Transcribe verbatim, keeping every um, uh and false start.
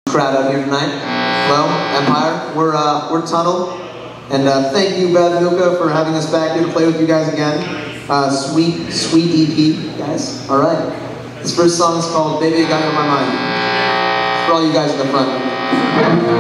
crowd out here tonight. Well, Empire, we're uh, we're Tunnel, and uh, thank you, Beth Mooka, for having us back here to play with you guys again. Uh, sweet, sweet E P, guys. All right. This first song is called "Baby, I Got You on My Mind." It's for all you guys in the front.